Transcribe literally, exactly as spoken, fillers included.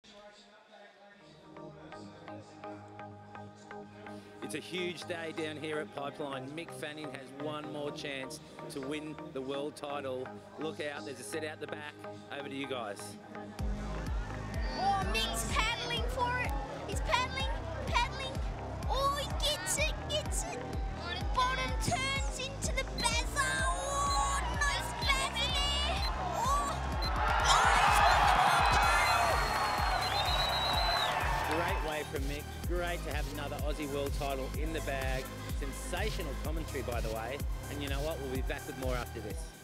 It's a huge day down here at Pipeline. Mick Fanning has one more chance to win the world title. Look out, there's a set out the back. Over to you guys. Oh, Mick's paddling for it. He's paddling, paddling. Oh, he gets it, gets it. Bottom turns into the bazza. Oh, nice bazza there. Oh, oh, Great way from Mick. Great to have another Aussie world title in the bag. Sensational commentary, by the way. And you know what? We'll be back with more after this.